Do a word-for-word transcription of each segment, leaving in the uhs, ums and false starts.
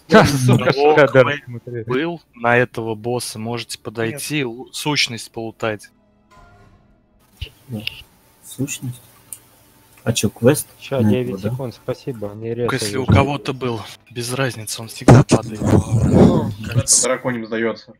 Был на этого босса, можете подойти, сущность полутать. Сущность? А чё, квест? Сейчас девять секунд, спасибо. Если у кого-то был, без разницы, он всегда падает. Драконим сдается.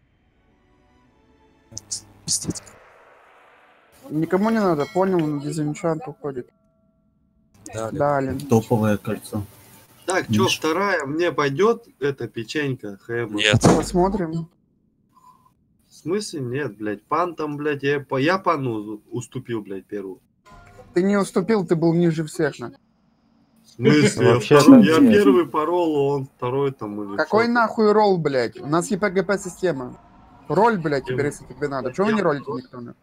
Никому не надо, понял, он дезинчант уходит. Далее. Топовое кольцо. Так, чё, вторая, мне пойдет эта печенька? Хэма? Нет. Посмотрим. В смысле нет, блядь? Пан там, блядь, я, по, я пану уступил, блядь, первую. Ты не уступил, ты был ниже всех. На. В смысле? Я, второй, я первый по роллу, он второй там. Или Какой что-то. нахуй ролл, блядь? У нас ЕПГП система. Роль, блядь, теперь, если тебе надо. Чего вы не ролите никто? На?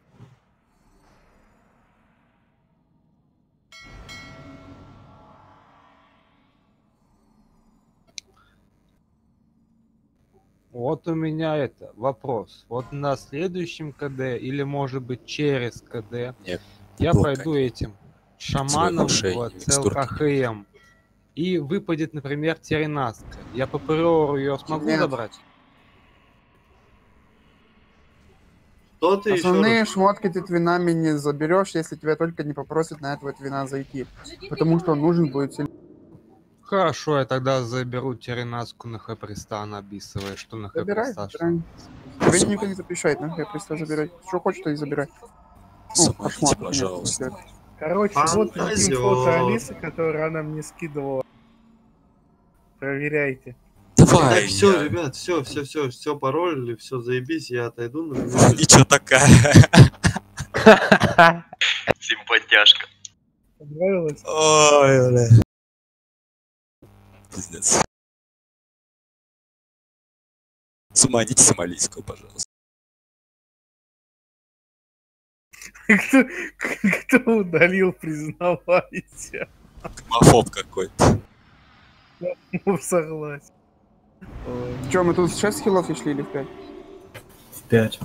Вот у меня это вопрос. Вот на следующем КД или может быть через КД Нет, я блока. пойду этим шаманом ушей, в микстурки. ЦЛКХМ и выпадет, например, Теренаска. Я по приору ее смогу Нет. забрать? Что ты Основные еще шмотки ты твинами не заберешь, если тебя только не попросят на этого твина зайти. Потому что он нужен будет сильно. Хорошо, я тогда заберу Теренаску на Хэприста, она обисывая, что на Забирай, Хэприста. забирай. Тебе никто не запрещает, на Хэприста забирать. Что хочешь, то и забирай. Ну, Самодите, пожалуйста. Короче, вот фото Алисы, которую она мне скидывала. Проверяйте. Давай. Так, все, я... ребят, все, все, все, все паролили, все, заебись, я отойду на Ничего такая. Симпатяшка. Понравилось? Ой, бля. Пиздец. Суманите сомалийскую, пожалуйста. Кто, кто удалил, признавайся. Гомофоб какой-то. Ну, согласен. Че, мы тут в шесть хилов шли или в пять? В пять.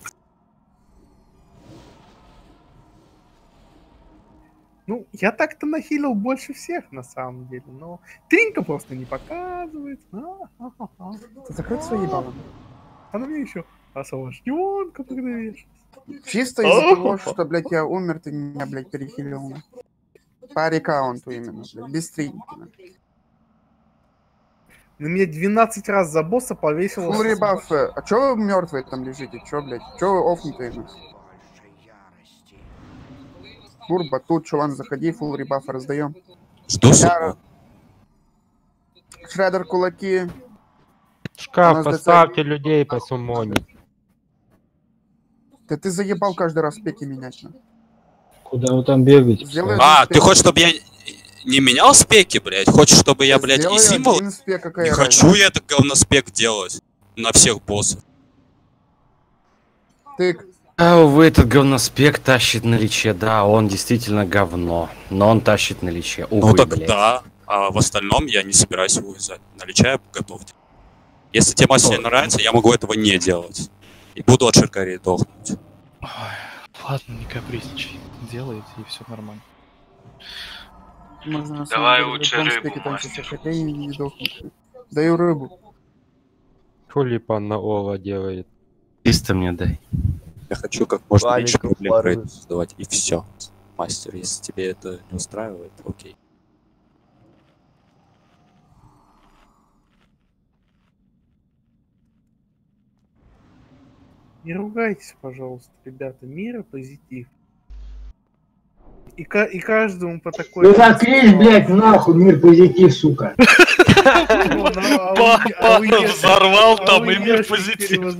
Ну, я так-то нахилил больше всех, на самом деле, но Тринка просто не показывает. А-а-а. Закрыть свои баллы. Она мне еще освобожденка подавишь. Чисто из-за того, что, блядь, я умер, ты меня, блядь, перехилил. По рекаунту именно, блядь, без Тринки. На меня двенадцать раз за босса повесило. Фул ребаф. А чё вы мертвые там лежите? Чё, блядь? Чё вы офнутые? Бурба, тут, чуван, заходи, фул ребаф раздаем. Жду сумму. Шредер кулаки. Шкаф, поставьте людей по суммоне. Да ты заебал каждый раз спеки менять. На. Куда вы там бегаете? Сделай А, спеки. ты хочешь, чтобы я не менял спеки, блядь? Хочешь, чтобы я, блядь, Сделай и символ? один спек, какая Не разница? хочу я это говноспек делать на всех боссов. Тык. А, увы, этот говноспек тащит на личе, да, он действительно говно, но он тащит на личе, увы, Ну так блядь. да, а в остальном я не собираюсь его вязать. Наличаю, готовьте. Если тебе мастер не нравится, я могу этого не делать. И буду от Ширкарии дохнуть. Ой, ладно, не капризничай. Делайте, и все нормально. Можно, Давай деле, лучше в любом рыбу, спеке там мастер. сейчас хотя и не дохнуть. Даю рыбу. Тулипан на Ола делает. Чисто мне дай. Я хочу как можно Валиков меньше проблем пары. про это создавать, и все. Мастер, если тебе это не устраивает, окей. Не ругайтесь, пожалуйста, ребята. Мир и позитив. И, ка- и каждому по такой... Ну заткнись, блядь, нахуй, мир позитив, сука. Папа взорвал там, и мир позитив.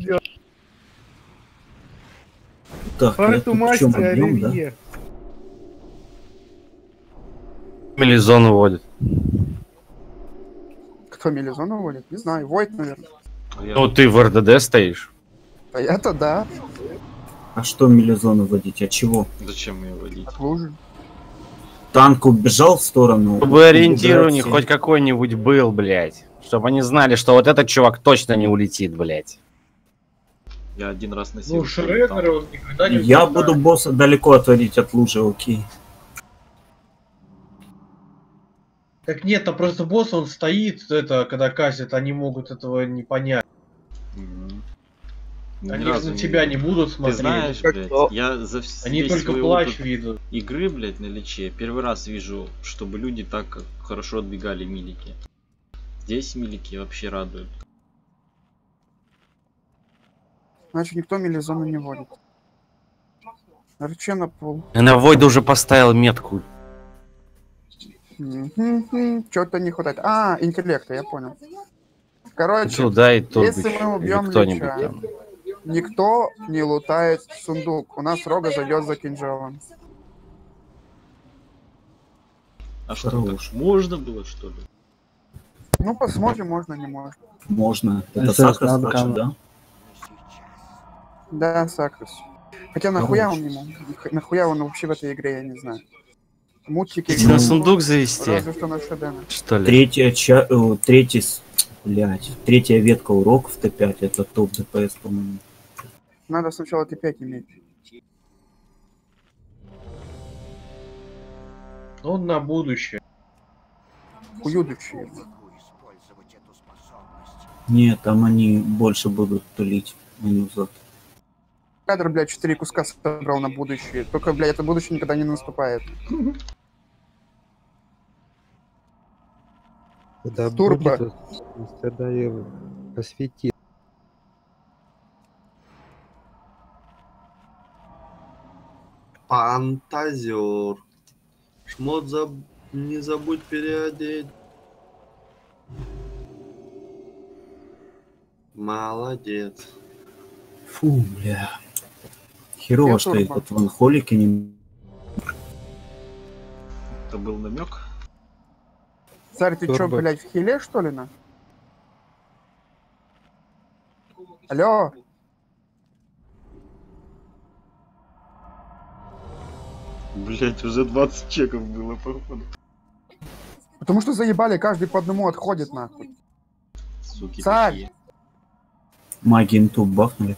Так, я Фарту тут в мастер чем объем, да? Оливье. Мелизон уводит. Кто Мелизон уводит? Не знаю. Войт, наверное. Ну ты в эр дэ дэ стоишь. А я-то да. А что Мелизону водить? От чего? Зачем ее водить? От лужи. Танк убежал в сторону. Чтобы ориентир у них убирать хоть какой-нибудь был, блядь. Чтобы они знали, что вот этот чувак точно не улетит, блядь. Я один раз носил. Ну, Шредер он никогда не... Я буду босса далеко отводить от лужи, окей. Так нет, там просто босс, он стоит, это, когда касит, они могут этого не понять. Ни Они разу на не тебя не видел. будут Ты смотреть. знаешь, Как блядь, то? я за вс- Они весь только свой плач опыт видят. игры, блядь, на личе, первый раз вижу, чтобы люди так хорошо отбегали милики. Здесь милики вообще радуют. Значит, никто мелизону не водит. Рыча на пол. Я на Войда уже поставил метку. Что-то не хватает. А, интеллекта, я понял. Короче, Туда и тут если быть. мы Или убьем кто-нибудь Лича, там. никто не лутает сундук. У нас Рога зайдет за кинжалом. А что, так можно было, что ли? Ну, посмотрим, можно, не можно. Можно. Это Сейчас Сакрос надо хочет, кому- да? Да, Сакрос. Хотя нахуя он ему? Нах- Нахуя он вообще в этой игре, я не знаю. Мультики... Хотите на сундук завести? Разве что на Шедена. Что ли? Третья, ча... э, третий, с- блядь, третья ветка урок в Т пять, это топ ДПС, по-моему. Надо сначала Т пять иметь. Он на будущее. Уютущие. Нет, там они больше будут тулить. Они за- Кадр, блядь, четыре куска собрал на будущее. Только, блядь, это будущее никогда не наступает. Когда Турбо. будет, тогда и посвети. Фантазер. Шмот заб... не забудь переодеть. Молодец. Фу, бля. Херово, Я что турбо. их вот в анхолике не... Это был намек? Царь, ты чё, Турбо. блядь, в хиле, что ли, на? Алло? Блять, уже двадцать чеков было, походу. Потому что заебали, каждый по одному отходит, нахуй. Суки Царь! такие. Маги интуб бахнули.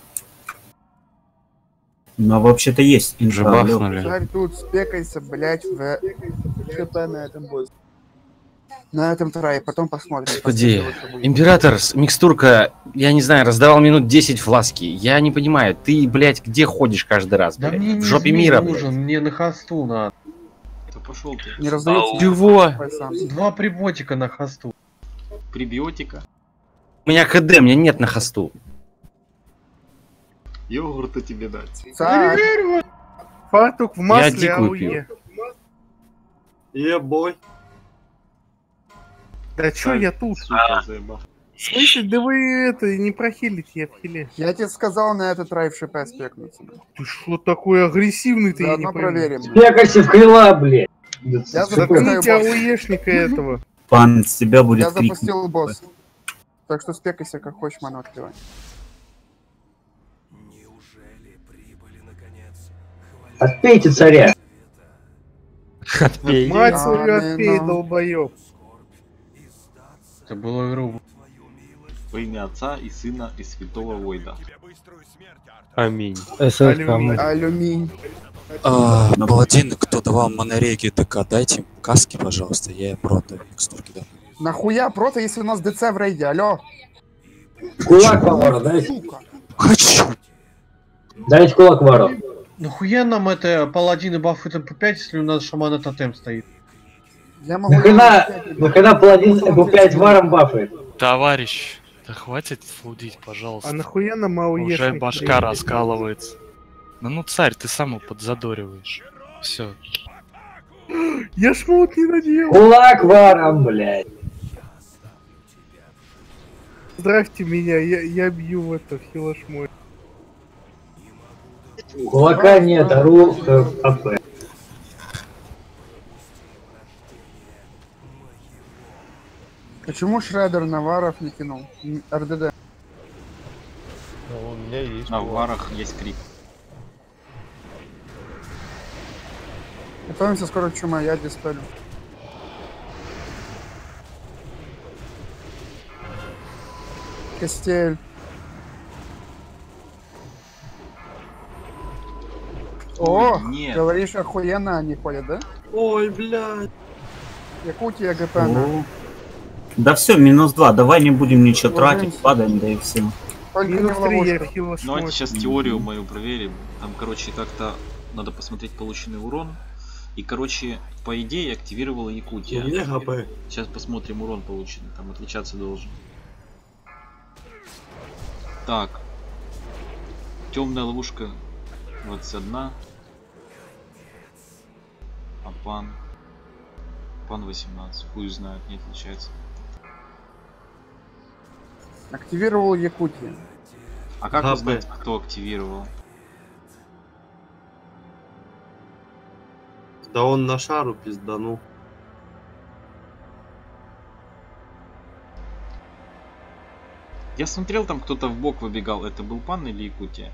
Но вообще-то есть Уже инфа, алло. бахнули. Царь, тут спекайся, блядь, в ХП на этом боссе. На этом трае, потом посмотрим. Господи, посмотрим, что будет. император, с- микстурка, я не знаю, раздавал минут десять фласки. Я не понимаю, ты, блядь, где ходишь каждый раз, Да блядь? мне В не жопе змей мира, нужен, блядь. мне на хосту надо. Да пошел ты. Не раздается. Чего? Два приботика на хосту. Прибиотика. У меня КД, у меня нет на хосту. Йогурта тебе дать. Царь! Фартук в масле, дикую ауе. Ебой. Да чё я тут? Сука, заебал. В смысле, да вы это, не прохилите, я в хиле. Я тебе сказал на этот трай в ШП спекнуться. Ты что такой агрессивный ты, я не Заодно пойму. проверим. Спекайся в крыла, блядь. Я Заткните запускаю босс. ауешника этого. Пан с тебя будет Я крик. запустил босс. Так что спекайся как хочешь, ману открывай. Отпейте царя. Отпей. Мать А, свою ну, отпей, ну. долбоёб. Это было грубо. Во имя Отца и Сына и Святого Войда. Аминь. СС Алюминий. Алюминь. А, Паладин, кто давал монореги ДК, дайте каски, пожалуйста, я им рота микстурки дам. Нахуя прото, если у нас ДЦ в рейде, алло? Кулак вару, дайте. Сука. Хочу! Дайте кулак вару. Нахуя нам это паладин и баф это П пять, если у нас шамана тотем стоит? Я могу... Нахрена, нахрена паладин П пять варом бафает? Товарищ, да хватит флудить, пожалуйста. А нахуя нам ауешник? Уже башка раскалывается. Ну, ну, царь, ты сам его подзадориваешь. Все. Я шмот не надел. Кулак варом, блядь. Здравьте меня, я, я бью в это, в хилошмой. Кулака нет, ору э, АП. Почему Шредер Наваров не кинул? М, РДД. Ну, у меня есть. На варах есть крик. Готовимся, скоро чума, я диспелю. Костель. О, Ой, нет. говоришь, охуенно они ходят, да? Ой, блядь. Якутия, ГП, на. О. Да все, минус два, давай не будем ничего Ложимся. тратить, падаем, да и все. Только не Минус в три, я ловушку. хило Давайте сейчас теорию мою проверим. Там, короче, как-то надо посмотреть полученный урон. И, короче, по идее, активировала Якутия. У меня ГП. Сейчас посмотрим урон полученный. Там отличаться должен. Так. Темная ловушка двадцать одна. А пан. Пан восемнадцать. Хуй знает, не отличается. Активировал Якутия. А как ГП. узнать, кто активировал? Да он на шару пизданул. Я смотрел, там кто-то в бок выбегал. Это был пан или Якутия?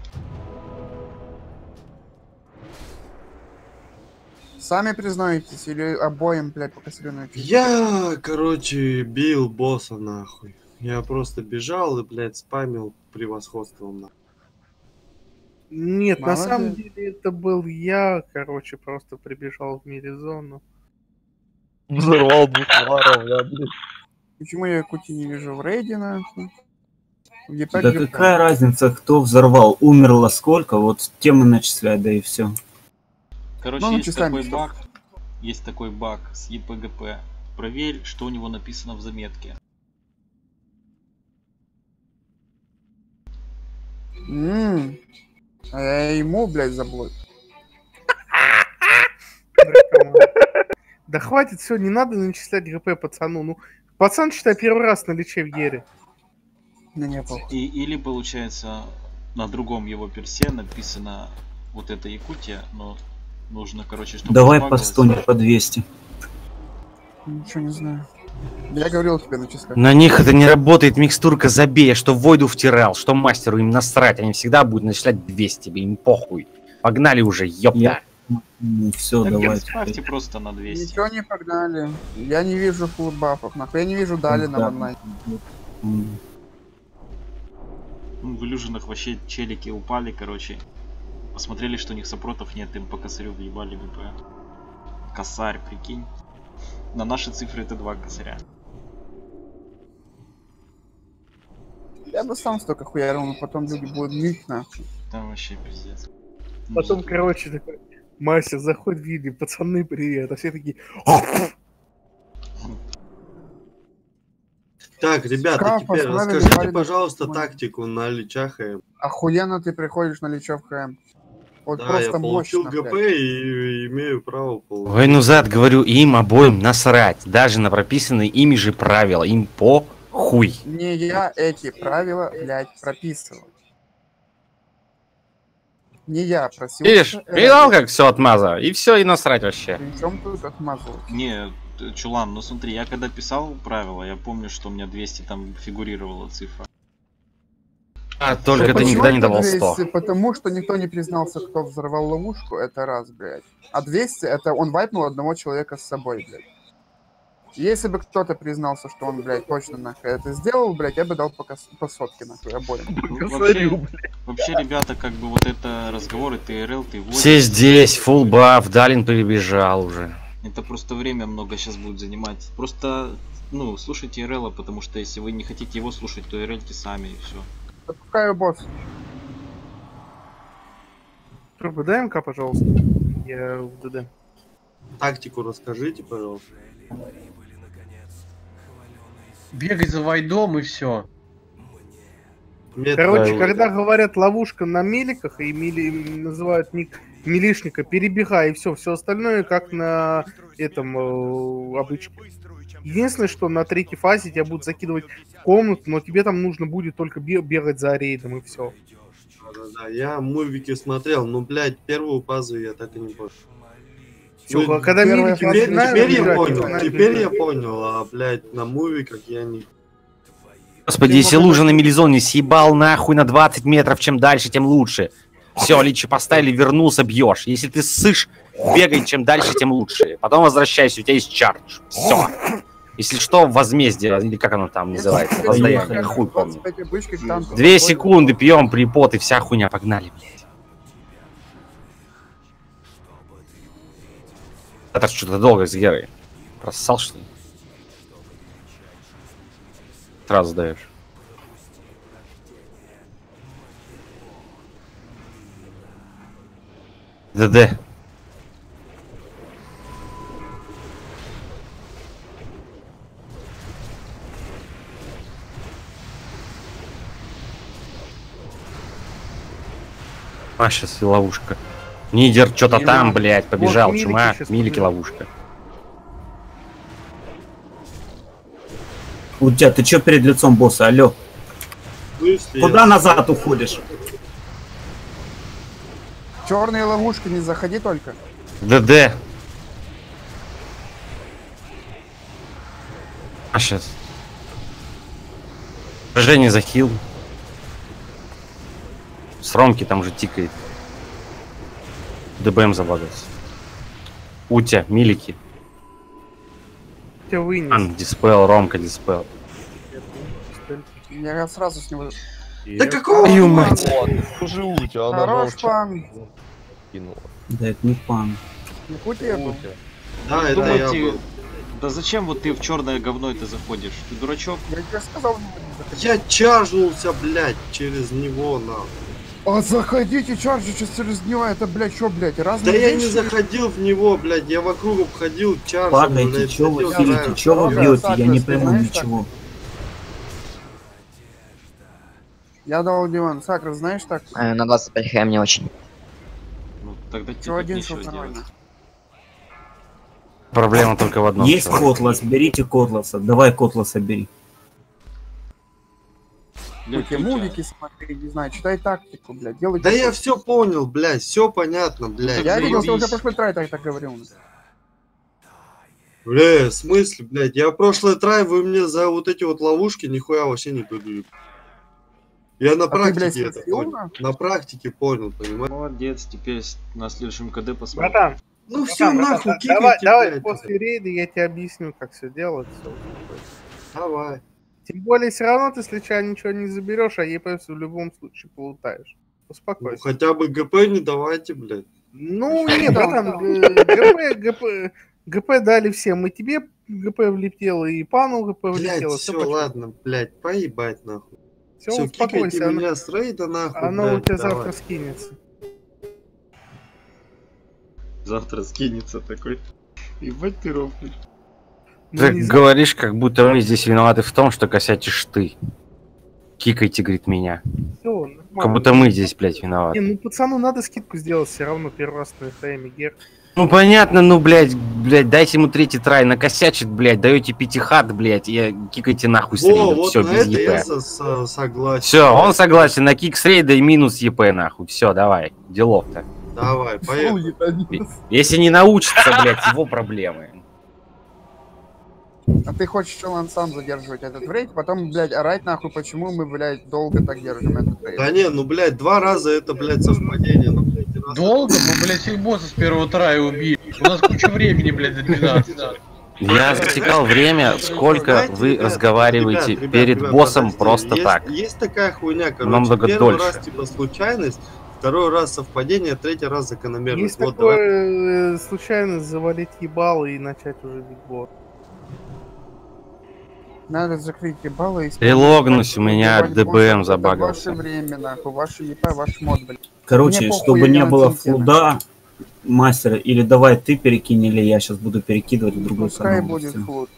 Сами признаетесь или обоим, блядь, по косвенной чуть? Я, короче, бил босса нахуй. Я просто бежал и, блядь, спамил превосходством нахуй. Нет, на Молодец. самом деле это был я, короче, просто прибежал в миризону. Взорвал двух варов, да, блин. Почему я Якутии не вижу в рейде, нахуй? В ЕП Да ГП. какая разница, кто взорвал, умерло сколько, вот темы начисляй, да и все. Короче, Ну, есть часами такой что? баг. Есть такой баг с и пэ гэ пэ. Проверь, что у него написано в заметке. Ммм. А я ему, блядь, заблок. Да хватит, все, не надо начислять ГП пацану. Ну, пацан, считай, первый раз на лече в Ере. Не, не, похуй. И, или получается на другом его персе написано вот это Якутия, но нужно, короче, чтобы Давай по сбагалось. сто, не по двести. Ничего не знаю. Я говорил тебе начислять. На них это не работает, микстурка, забей, я что Войду втирал, что мастеру, им насрать, они всегда будут начислять двести, им похуй. Погнали уже, ёпта. Я- Все, Так, давай. ставьте просто на двести. Ничего не погнали. Я не вижу фулл бафов, нахуй. Я не вижу дали на Да. онлайн. М. Ну, в иллюжинах вообще челики упали, короче. Посмотрели, что у них сопротов нет, им по косарю въебали ГП. Косарь, прикинь. На наши цифры это два косаря. Я бы сам столько хуярил, но потом люди будут ныть, нахуй. Там вообще пиздец. Потом, короче, такой, Мася, заходит в видео, пацаны, привет. А все такие... Так, ребята, Скаф теперь оставили, расскажите, парень. пожалуйста, тактику на личах. и- Охуенно ты приходишь на лечо в ХМ. Вот Да, просто я получил мощно, ГП блядь. и имею право получить. Ой, ну зад, говорю, им обоим насрать, даже на прописанные ими же правила, им похуй. Не я эти правила, блядь, прописывал. Не я просил. Видишь, видал, как все отмазал, и все, и насрать вообще. Причем тут отмазал? Не, т- Чулан, ну смотри, я когда писал правила, я помню, что у меня двести там фигурировала цифра. А только ты Почему никогда не это давал сто. двести? Потому что никто не признался, кто взорвал ловушку, это раз, блядь. А двести это он вайпнул одного человека с собой, блядь. Если бы кто-то признался, что он, блядь, точно нахуй это сделал, блядь, я бы дал по, кос- по сотке нахуй обоим. Ну, вообще, вообще, ребята, как бы вот это разговоры ТРЛ, ты Все здесь, фулл баф, Далин прибежал уже. Это просто время много сейчас будет занимать. Просто, ну, слушайте РЛа, потому что если вы не хотите его слушать, то РЛьте сами и все. Запускаю босс. Трубы, дай МК, пожалуйста. Я в ДД. Тактику расскажите, пожалуйста. Бегать за вайдом и все. Короче, когда говорят ловушка на меликах и мили... называют ник милишника, перебегай и все, все остальное как на этом э, обычке. Единственное, что на третьей фазе тебя будут закидывать в комнату, но тебе там нужно будет только бе- бегать за рейдом и все. Да-да-да, я мувики смотрел, но, блядь, первую фазу я так и не понял. Чё, Ну, когда теперь, милики теперь, начинают теперь я бежать, понял, начинают теперь бежать. я понял, а, блядь, на мувиках я не... Господи, если лужа на мелизоне съебал нахуй на двадцать метров, чем дальше, тем лучше. Все, личи поставили, вернулся, бьешь. Если ты ссышь, бегай, чем дальше, тем лучше. Потом возвращайся, у тебя есть чардж. Все. Если что, возмездие, или как оно там называется, воздаяние, хуй помню. Две секунды, пьем припот и вся хуйня, погнали, блядь. Это что-то долго с Герой. Рассал, что ли? Сразу даешь. ДД. А, сейчас и ловушка. Нидер что-то там, блядь, побежал. Вот Чума, Милики Милики сейчас ловушка. У тебя, ты чё перед лицом босса, алё? Если Куда я- назад уходишь? Черные ловушки, не заходи только. ДД. А, сейчас. Женя захил. С Ромки там же тикает. ДБМ забагался. Утя, Милики. Тебя вынес. Ан, диспел, Ромка, диспел. Я сразу с него... Да какого Твою хуя? мать. Уже Утя, она Хорош, же пан. кинула. Да это не пан. Не Утя я был. Да, это я Думаете, был. да зачем вот ты в черное говно это заходишь? Ты дурачок? Я тебе сказал, не заходи. Я чаржнулся, блядь, через него, нахуй. А заходите, чарджи сейчас через него, это, блядь, что, блядь, Да разные я не вещи? заходил в него, блядь, я вокруг обходил чаржем, Падайте, блядь, чё вы сидел, хилите, знаю. чё вы Дорога, бьете, я не Сакрас, ты пойму знаешь ничего. Я дал Диван, Сакра, знаешь так? Э, На двадцать пять хм не очень. Ну тогда тебе Всё, один нечего шел делать. нормально. Проблема только в одном. Есть чувак. Котлас, берите Котласа. Давай Котласа бери. Блядь, Эти Утя. мувики смотри, не знаю, читай тактику, блядь, делай. Да что я хочешь. все понял, блядь, все понятно, блядь. Я видел, ты уже заебись. прошлый трай так, так говорил. Бля, в смысле, блядь, я прошлый трай, вы мне за вот эти вот ловушки нихуя вообще не дадут. Я на А ты, блядь, практике это спросил, понял. да? На практике понял, понимаешь? Молодец, теперь с- на следующем КД посмотрим. Братан, Ну все, братан, нахуй, братан, кикайте, давай, давай блядь. после рейда я тебе объясню, как все делать. Всё. Давай. Тем более, все равно ты с Лича ничего не заберешь, а ЕПС в любом случае полутаешь. Ну, Успокойся. хотя бы ГП не давайте, блядь. Ну, не, братан, г- ГП, ГП, ГП дали всем, и тебе ГП влетело, и пану ГП Блядь, влетело. все, почему? ладно, блядь, поебать, нахуй. Все, Все, кикайте успокойся, она, меня с рейда, нахуй, она у блядь, тебя давай. завтра скинется. Завтра скинется такой. Ебать ты ровный. Ну, Ты не говоришь, как будто мы здесь виноваты в том, что косячишь ты. Кикайте, говорит, меня. Всё, нормально. Как будто мы здесь, блядь, Не, виноваты. ну пацану надо скидку сделать все равно первый раз на ФМ Гер. Ну понятно, ну, блядь, блядь, дайте ему третий трай, накосячит, блядь, даете пятихат, блядь, и кикайте нахуй с Во, рейда, вот все, на без это я ЕП. со- со- согласен. Все, он согласен, на кик с рейда и минус ЕП, нахуй, все, давай, делов-то. Давай, поехали. Если не научится, блядь, его проблемы. А ты хочешь Челан сам задерживать этот рейд, потом, блядь, орать нахуй, почему мы, блядь, долго так держим этот рейд. Да не, ну, блядь, два раза это, блядь, совпадение. Ну, блядь, раз- Долго? Мы, блядь, всех боссов с первого трая убили. У нас куча времени, блядь, до двенадцати. Я засекал время, сколько Знаете, вы ребят, разговариваете ребят, ребят, перед ребят, боссом подождите, просто есть, так. Есть такая хуйня, короче, Намного первый дольше. раз типа случайность, второй раз совпадение, третий раз закономерность. Есть Вот, давай. такое э, случайность завалить ебало и начать уже битбор. Надо закрыть ебало и... Релогнусь, у меня ДБМ забагался. забагался. Ваше время, нахуй, ваше ЕП, ваш мод, блядь. Короче, Мне похуй, чтобы я не на было тинте, флуда, мастера, или давай ты перекинь, или я сейчас буду перекидывать в другую Пускай сторону. будет Всё. флут.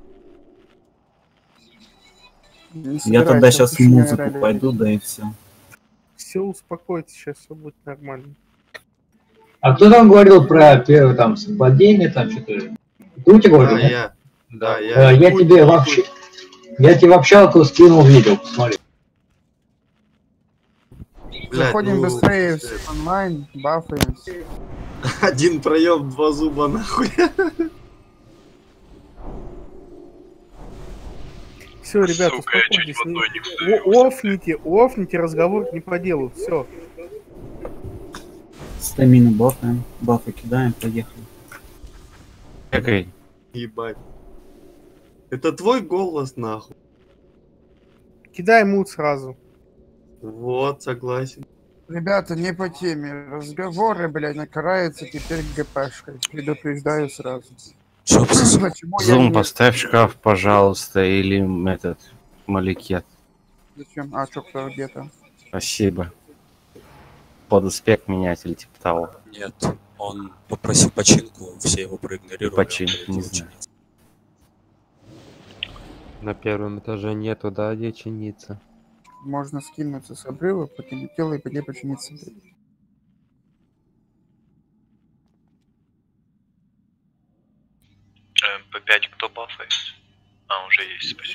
Не Я тогда собирайся, сейчас в пусть не музыку орали. пойду, да и все. Все, успокойтесь, сейчас все будет нормально. А кто там говорил про первое там совпадение, там что-то? Ты у тебя говорил? Да, нет? я. Да, Э, я. Я тебе вообще, я тебе в общалку скинул видео, посмотри. Блядь, Заходим ну, быстрее в онлайн, бафаемся. Один проем, два зуба, нахуй. Все, ребята, Сука, я чуть успокойтесь. в одной не не- встаю. о- Офните, офните разговор не по делу. Все. Стамины бафаем, бафы кидаем, поехали. Окей. Ебать. Это твой голос, нахуй. Кидай мут сразу. Вот, согласен. Ребята, не по теме. Разговоры, блядь, накараются теперь ГПшкой. Предупреждаю сразу. Почему я Зум, не- поставь шкаф, пожалуйста, или этот, маликет. Зачем? А, чё, кто где-то? Спасибо. Подоспект менять или типа того. Нет, он попросил починку, все его проигнорировали. Починку, не знаю. На первом этаже нету, да, где чиниться. Можно скинуться с обрыва, покинуть тело и пойти починиться. эм пэ пять кто бафает? А, уже есть, спасибо.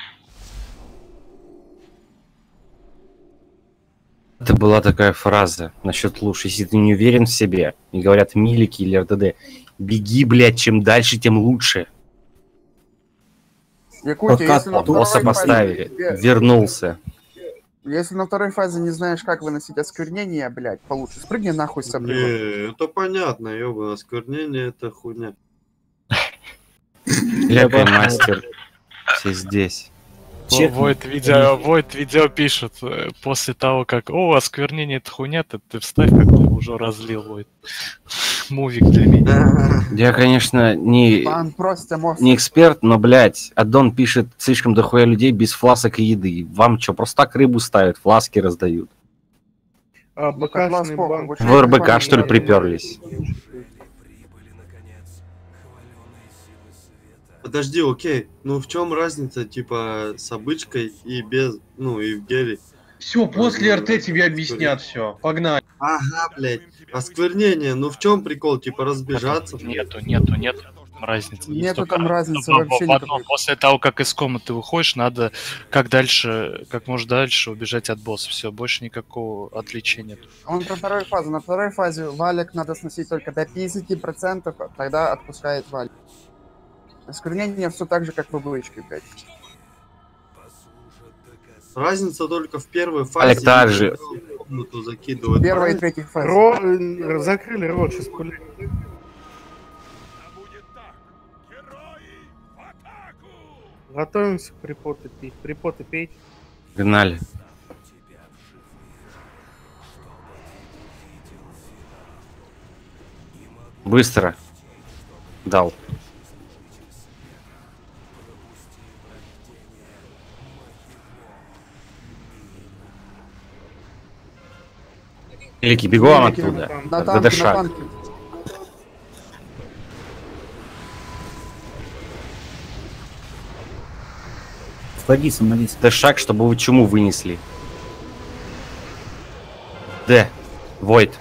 Это была такая фраза насчет луж. Если ты не уверен в себе, и говорят милики или эр дэ дэ, беги, блядь, чем дальше, тем лучше. Якутия, если на второй Босса фазе- поставили, Э, вернулся. Если на второй фазе не знаешь, как выносить осквернение, блядь, получше спрыгни нахуй с обрыва. Не, это понятно, ёбаное, осквернение это хуйня. Лякай, мастер. Все здесь. Во- Войт видео, Войт видео пишет э, после того, как «О, осквернение это хуйня, ты, ты вставь, как ты уже разлил, Войт». Мувик для меня. Я, конечно, не, Пан просто мозг. не эксперт, но, блядь, аддон пишет слишком дохуя людей без фласок и еды. Вам что, просто так рыбу ставят, фласки раздают? А, БКшный плохо, банк. очень В эр бэ ка, плохо. что ли, приперлись? Подожди, окей, ну в чем разница, типа, с обычкой и без, ну и в геле? Все, после эр тэ тебе объяснят все. Погнали. Ага, блядь. Осквернение, ну в чем прикол, типа разбежаться? Нету, нету, нету разницы. Есть Нету только там разницы в- в- вообще в одном. никакой. После того, как из комнаты выходишь, надо как дальше, как можно дальше убежать от босса. Все, больше никакого отличия нет. Он про вторую фазу. На второй фазе валик надо сносить только до пятидесяти процентов, тогда отпускает валик. Осквернение все так же, как в обычке, блядь. Разница только в первой фазе. Олег также. В комнату закидывают. Первая и третья фаза. Ро... э, Закрыли рот, сейчас пуля. Готовимся припоты пить. Припоты пить. Гнали. Быстро. Дал. Великий, бегом оттуда. На От танке, ДД на шаг. танке. Входи, самолист. ДД шаг, чтобы вы чуму вынесли. Д. Войд.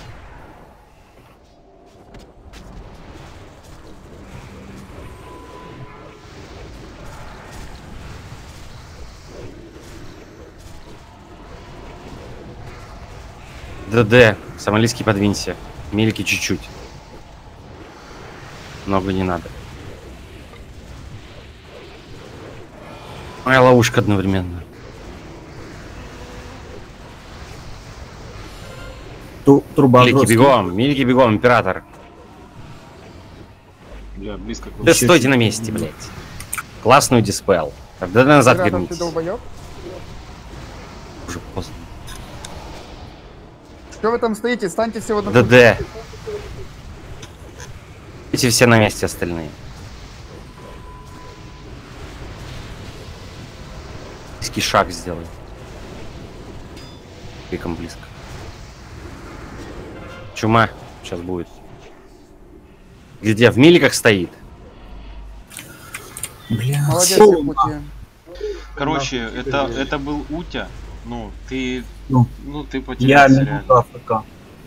ДД. Сомалийский подвинься. Мельки чуть-чуть. Много не надо. Моя ловушка одновременно. Ту- Труба Мельки Грозский. бегом. Мельки бегом, император. Бля, близко к Да стойте на месте, блядь. Классную диспел. Да назад Рядом ты вернитесь. долбоёб? Уже поздно. Что вы там стоите? Станьте все в одну ДД. Эти все на месте остальные. Близкий шаг сделай. Криком близко. Чума сейчас будет. Где? В миликах стоит? Блядь. Молодец, Якутия. Короче, это, это был Утя. Ну, ты... Ну. Ну, ты Я потерялся минута реально. АФК.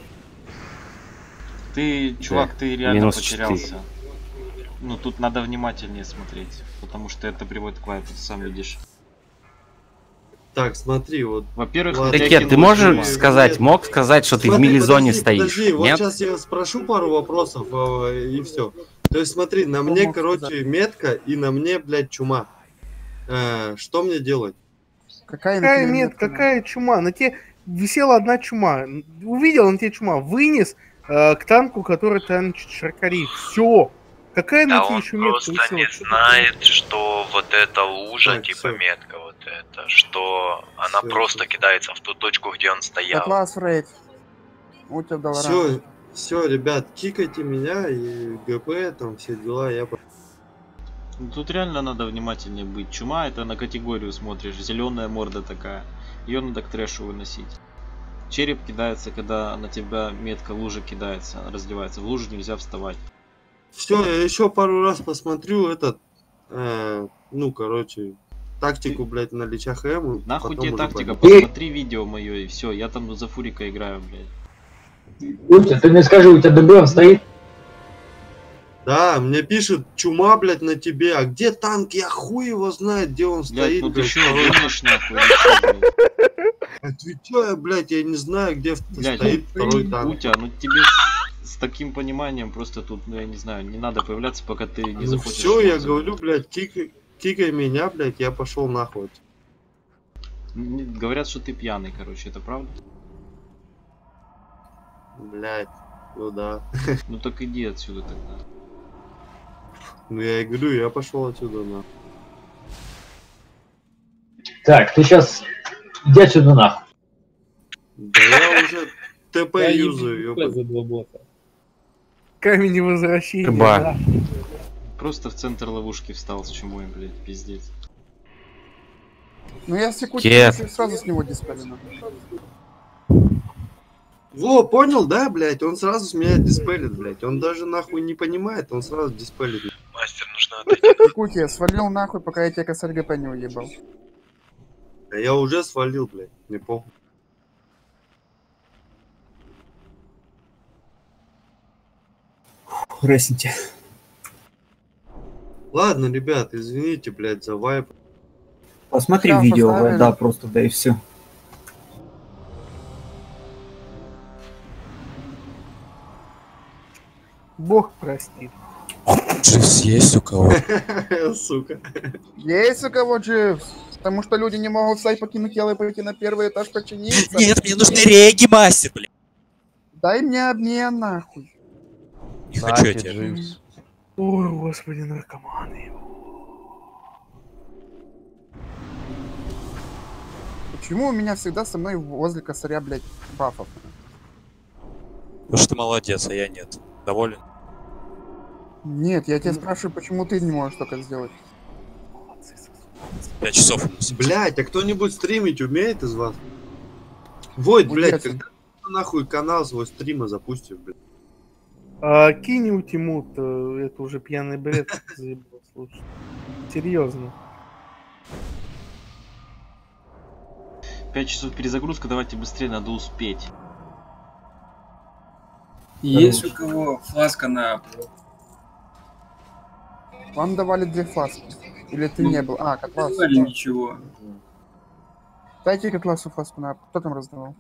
Ты, чувак, ты реально Минус потерялся. четыре. Ну, тут надо внимательнее смотреть. Потому что это приводит к лайфу, ты сам видишь. Так, смотри, вот. Во-первых, Ладно. на тебя Ракет, ты кинулась можешь чума. сказать, Нет. мог сказать, что ты в Смотри, милизоне подожди, стоишь? Подожди, вот Нет? сейчас я спрошу пару вопросов э, и все. То есть смотри, на мне, мог короче, сказать? метка и на мне, блядь, чума. Э, что мне делать? Какая, Какая на тебе нет, метка? какая чума? На тебе висела одна чума. Увидел на тебе чума, вынес э, к танку, который танчит Шаркари. Все. Какая на Да тебе он еще метка просто висела? не Что знает, что вот эта лужа, Так, типа всё. метка вот эта, что она Всё, просто всё. кидается в ту точку, где он стоял. Атлас Фрейд. Утя дал рано. Все, все, ребят, кикайте меня и ГП, там все дела, я... по- Ну, тут реально надо внимательнее быть. Чума это на категорию смотришь. Зеленая морда такая. Ее надо к трэшу выносить. Череп кидается, когда на тебя метка лужи кидается, разливается. В лужу нельзя вставать. Все, я еще пару раз посмотрю этот, э, ну, короче, тактику, блядь, на личах М. Нахуй тебе тактика, пойду. посмотри видео мое и все. Я там за Фурика играю, блядь. Утя, ты мне скажи, у тебя ДБМ стоит? Да, мне пишет чума, блядь, на тебе. А где танк? Я хуй его знает, где он Блядь, стоит. ну ты блядь, что, второй. гонишь нахуй? или чё, блядь? Отвечаю, блядь, я не знаю, где Блядь, стоит ну, второй танк. Утя, ну тебе с, с таким пониманием просто тут, ну я не знаю, не надо появляться, пока ты не Ну захочешь. все, я мозг. говорю, блядь, кикай, кикай меня, блядь, я пошел нахуй. М, Говорят, что ты пьяный, короче, это правда? Блядь, ну да. Ну так иди отсюда тогда. Ну я и говорю, я пошел отсюда нахуй. Так, ты сейчас иди отсюда нахуй. Да я уже ТП юзаю, ёбать. Камень невозвращения. Рыба. да. Просто в центр ловушки встал с чумой, блядь, пиздец. Ну я секунду Кет. сразу с него диспелю. Во, понял, да, блядь? Он сразу с меня диспелит, блядь. Он даже нахуй не понимает, он сразу диспелит. Мастер, нужно отойти. Кути, свалил нахуй, пока я тебя косарь ГП не уебал. А я уже свалил, блядь, не похуй. Ресните. Ладно, ребят, извините, блядь, за вайп. Посмотри Всё, видео, поставили. да, просто, да и все. Бог простит. Дживс есть у кого? Сука. Есть у кого Дживс? Потому что люди не могут сайт покинуть тело и пойти на первый этаж починиться. Нет, мне нужны реги, мастер, блядь. Дай мне обмен, нахуй. Не хочу я тебя. Ой, господи, наркоманы. Почему у меня всегда со мной возле косаря, блядь, бафов? Потому что ты молодец, а я нет. Доволен? Нет, я тебя спрашиваю, почему ты не можешь только сделать? Пять часов у нас. Блядь, а кто-нибудь стримить умеет из вас? Войт, блядь, Удется. когда ты нахуй канал свой стрима запустишь, блядь? А, кинь утимут, э, это уже пьяный бред. Заебал, слушай. Серьезно. Пять часов перезагрузка, давайте быстрее, надо успеть. Есть у кого фласка на... Вам давали две фласки. Или ты Ну, не был? А, котласу. давали ничего. Дайте котласу фласку на... Кто там раздавал?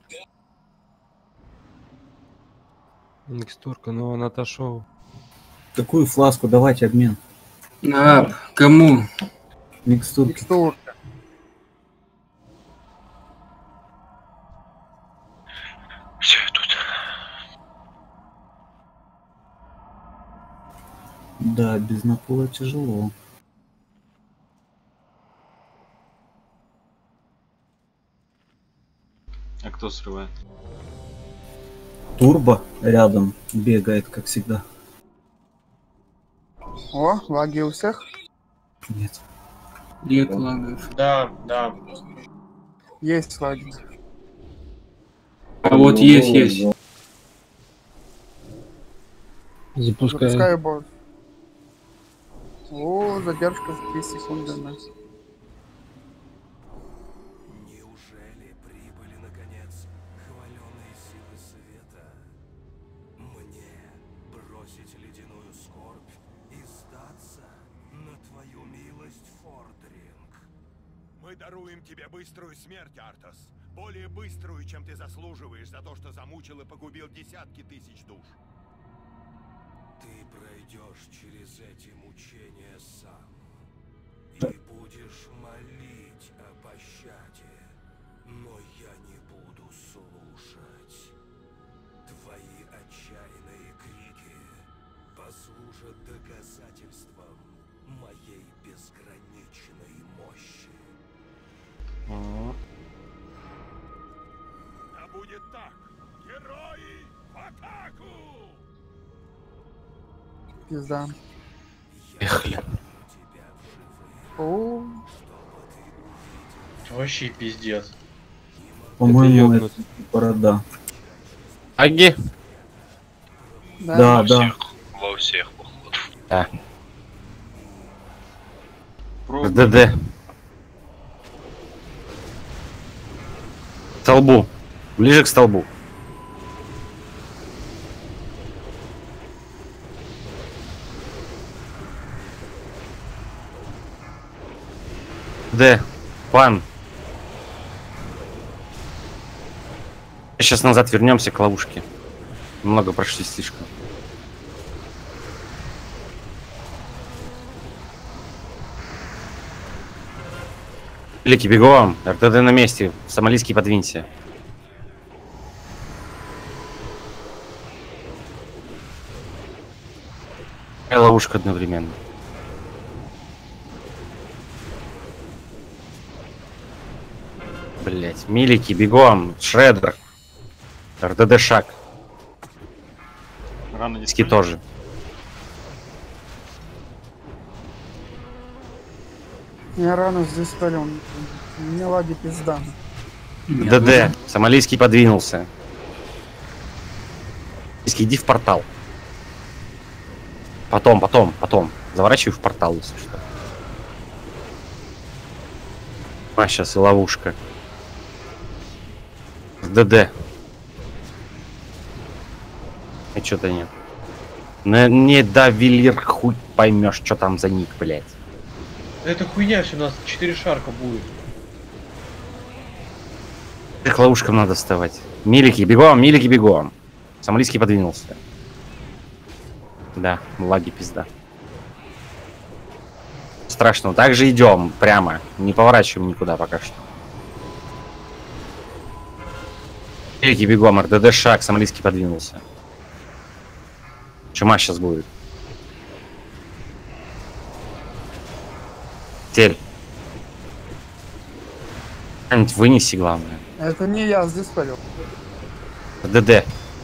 Микстурка, ну он отошел. Какую фласку? Давайте обмен. А, кому? Микстурки. Микстурка. Все, я тут. Да, без напоя тяжело. А кто срывает? Турбо рядом бегает, как всегда. О, лаги у всех? Нет. Нет лагов. Да, да. Есть лаги. А вот есть, есть. Запускаю. Запускаю босс. О, задержка в три секунды. на. Неужели прибыли наконец хваленые силы света? Мне бросить ледяную скорбь и сдаться на твою милость, Фордринг? Мы даруем тебе быструю смерть, Артас. Более быструю, чем ты заслуживаешь за то, что замучил и погубил десятки тысяч душ. Ты пройдешь через эти мучения сам и будешь молить о пощаде, но я не буду слушать. Твои отчаянные крики послужат доказательством моей безграничной мощи. Да будет так! Герои в атаку! Пизда. Эх, Тебя О, Вообще пиздец. По-моему, это борода. Аги? Да, Во да. всех, во всех, походу. Да. Пробуй. ДД. К столбу. Ближе к столбу. Д. Пан. Сейчас назад вернемся к ловушке. Много прошли слишком. Великий, бегом. РТД на месте. Сомалийский, подвинься. И ловушка одновременно. Блять, милики, бегом. Шреддер. РТД шаг. Рано Диски тоже. я рано здесь спалил. Мне лаги пизда. ДД. Сомалийский подвинулся. Диски, иди в портал. Потом, потом, потом. Заворачивай в портал, если что. А, сейчас и ловушка. ДД. И что-то нет. Не, не давилир, хуй поймешь, что там за ник, блядь. Это хуйня, все у нас четыре шарка будет. К ловушкам надо вставать. Милики, бегом, милики, бегом. Сомалийский подвинулся. Да, лаги пизда. Страшно. Так же идем прямо. Не поворачиваем никуда пока что. Милики, бегом. РДД шаг. Сомалийский подвинулся. Чума сейчас будет. Тель. Что-нибудь вынеси, главное. Это не я здесь спалил. ДД.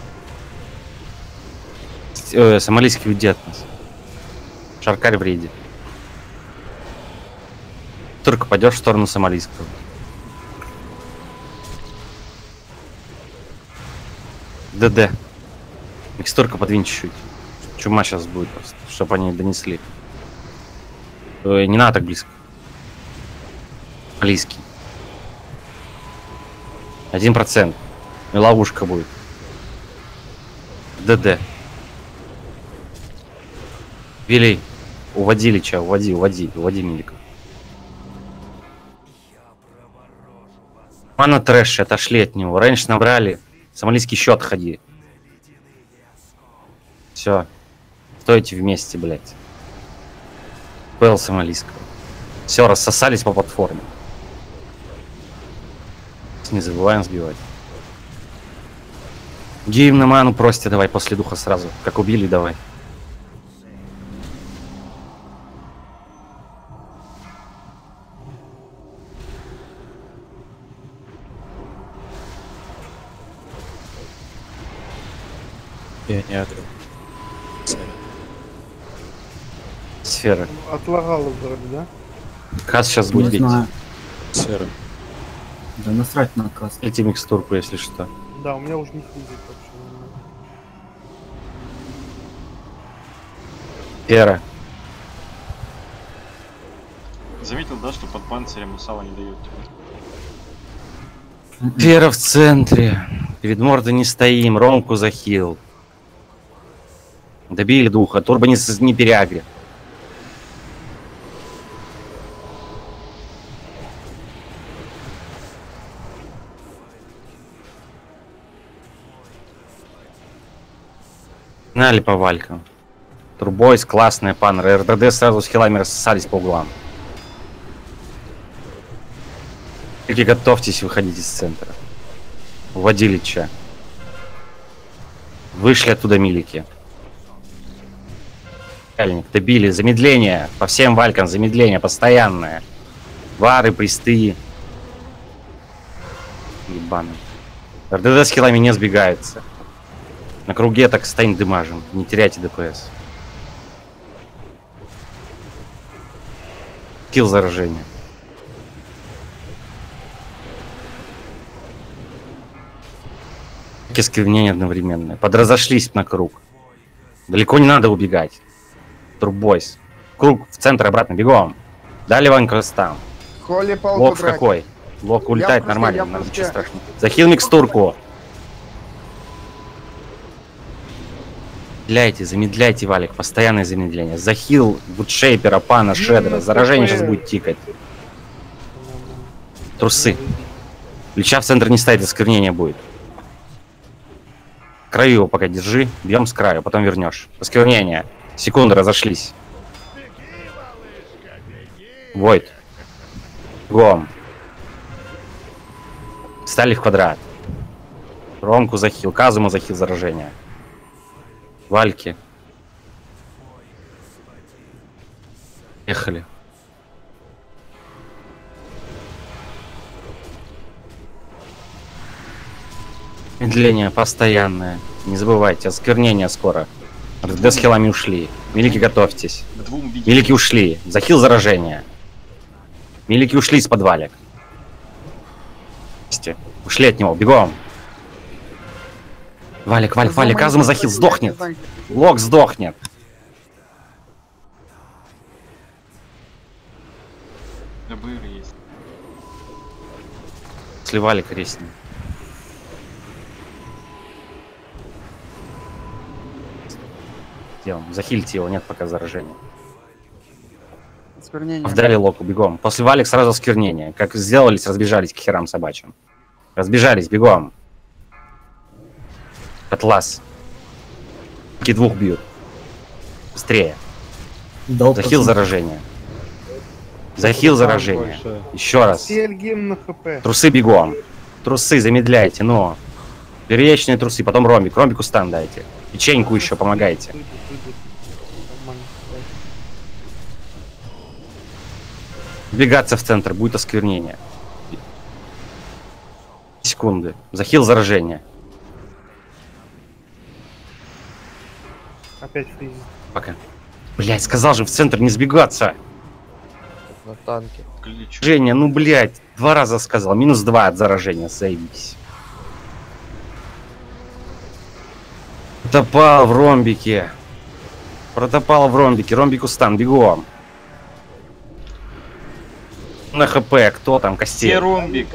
Э, сомалийский уйди от нас. Шаркарь в рейде. Только пойдешь в сторону сомалийского. ДД. Микстурка подвинь чуть-чуть. Чума сейчас будет просто, чтобы они донесли. Э, не надо так близко. Сомалийский. Один процент. И ловушка будет. ДД. Вилей. Уводи Лича, уводи, уводи, уводи миликов. Мана трэш, отошли от него. Раньше набрали. Сомалийский счет ходи. Все. Стойте вместе, блядь. Пэл сомалийского. Все, рассосались по платформе. Не забываем сбивать. Гейм на ману прости, давай после духа сразу. Как убили, давай. Я не агрю. Сфера. Отлагало вроде, да? Кас сейчас будет бить. Сфера. Да насрать на каст. Эти микстурку, если что. Да, у меня уже не худит вообще. Сфера. Заметил, да, что под панцирем Усала не дает тебе? Сфера в центре. Перед мордой не стоим. Ромку захил. Добили духа. Турбо не, не переагри. Гнали по валькам. Турбойс, классная панра. РДД сразу с хилами рассосались по углам. Только готовьтесь выходить из центра. Уводили Ча. Вышли оттуда милики. Кальник, добили. Замедление. По всем валькам замедление постоянное. Вары, присты. Ебаный. РДД с хилами не сбегается. На круге так стань дымажем. Не теряйте ДПС. Скилл заражения. Осквернение одновременно. Подразошлись на круг. Далеко не надо убегать. Турбойс. Круг в центр обратно, бегом. Дали Ванька там. Холи палку Лок в драть. какой? Лок улетает Я в нормально, прыжке, я в нам прыжке. ничего страшного. Захил микстурку. Замедляйте, замедляйте, Валик, постоянное замедление. Захил, Гудшейпера, Пана, Шедера. Заражение сейчас будет тикать. Трусы. Лича в центр не ставит, осквернение будет. К краю его пока держи, бьем с краю, потом вернешь. Осквернение. Секунды разошлись. Войд. Гом. Стали в квадрат. Ромку захил, Казуму захил заражение. Вальки. Ехали. Медление постоянное. Не забывайте, осквернение скоро. РД с хилами ушли. Милики, готовьтесь. Милики ушли. Захил заражение. Милики ушли из подвалек. Ушли от него. Бегом. Валик, Валик, Валик. Казума захил. Сдохнет. Лок сдохнет. ДБР есть. Если Валик ресни. Делаем. Захильте его, нет пока заражения. Осквернение. Вдали Локу, бегом. После Валик сразу осквернение. Как сделались, разбежались к херам собачьим. Разбежались, бегом. Атлас. Ки двух бьют. Быстрее. Захил заражение. Захил заражение. Еще раз. Сельгим на хп. Трусы бегом. Трусы замедляйте, но. Перечные трусы, потом ромбик. Ромбику стан дайте. Печеньку еще помогайте. Двигаться в центр, будет осквернение. Секунды. Захил заражение. Опять фриз. Пока. Блять, сказал же в центр не сбегаться. На танке. Женя, ну блять, два раза сказал. Минус два от заражения, заебись. Протопал в ромбике. Протопал в ромбике. Ромбику стан, бегом. На хп, кто там? Костей. Где ромбик?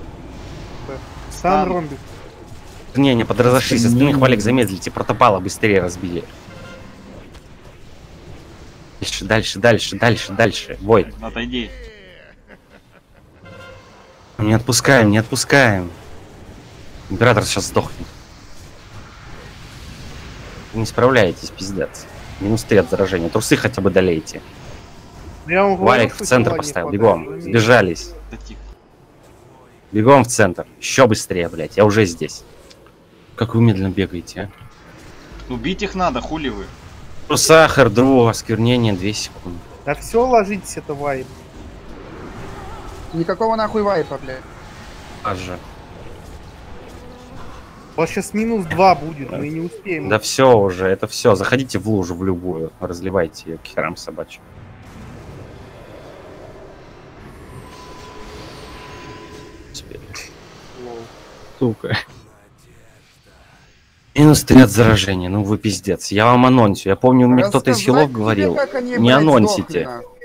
Стан ромбик. Не, не, подразошлись. Остальных Валик замедлите. Протопала быстрее разбили. Дальше, дальше, дальше, дальше, дальше. Войд. Отойди. Не отпускаем, не отпускаем. Император сейчас сдохнет. Вы не справляетесь, пиздец. Минус три от заражения. Трусы хотя бы долейте. Я вам говорю, Валик что в центр тела не поставил. хватает, Бегом. заметьте. Сбежались. Бегом в центр. Еще быстрее, блядь. Я уже здесь. Как вы медленно бегаете, а? Убить их надо, хули вы. Ну, сахар, друг, осквернение, две секунды. Да все, ложитесь, это вайп. Никакого нахуй вайпа, блядь. Аж. У вас сейчас минус два будет, мы не успеем. Да все уже, это все. Заходите в лужу, в любую. Разливайте ее к херам собачьим. Сука. Минус три от заражения, ну вы пиздец. Я вам анонсю. Я помню, мне кто-то из хилов говорил. Тебе, как они, Не блядь, анонсите. сдохли, нахуй.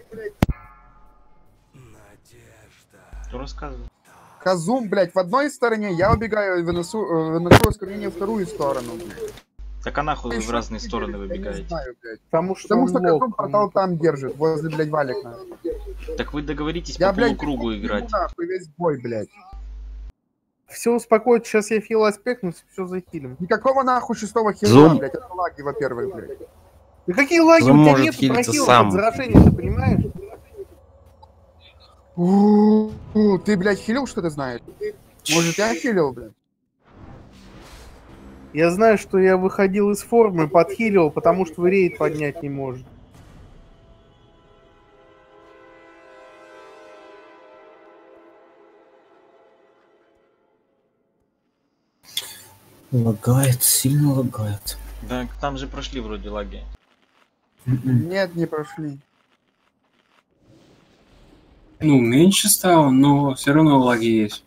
Кто рассказывает? Казум, блядь, в одной стороне, я убегаю и выношу, э, выношу осквернение в вторую сторону, блядь. Так а нахуй вы в Еще разные ты, стороны блядь, я не выбегаете? знаю, блядь. Потому что, Потому что он лох, Казум портал там держит, возле, блядь, валик, нахуй. Так вы договоритесь Я, по блядь, полукругу бегу, играть. нахуй, весь бой, блядь. Все успокойтесь, сейчас я хил аспектну, все захилим. Никакого нахуй шестого хила, Зум. блядь, это лаги, во-первых, блядь. Да какие лаги? Зум У тебя может нет хилиться прохилов сам. от заражения, ты понимаешь? У-у-у, ты, блядь, хилил, что ты знаешь? Может, я хилил, блядь? Я знаю, что я выходил из формы, подхиливал, потому что вы рейд поднять не можете. Лагает, сильно лагает. Да, там же прошли вроде лаги. Нет, не прошли. Ну, меньше стало, но все равно лаги есть.